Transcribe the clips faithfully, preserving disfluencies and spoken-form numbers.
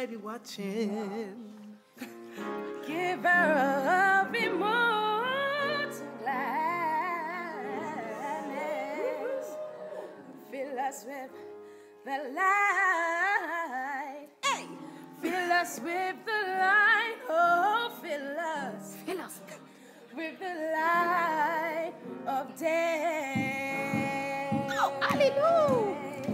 baby watching. Give her of immortal gladness. Fill us with the light. Hey! Fill us with the light. Oh, fill us. Fill us with the light of day. Oh, hallelujah!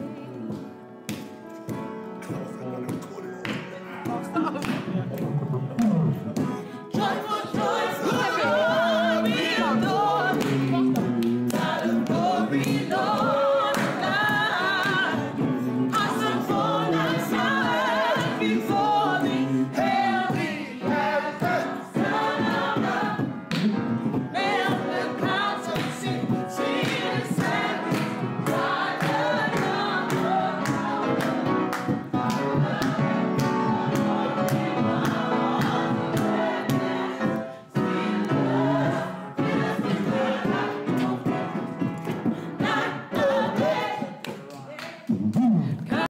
Joyful, joyful, glory, glory, God of glory, Lord God. Awesome fullness, heaven before me, heavy, heavy, Son of God. Man of the clouds of sin, Jesus, and God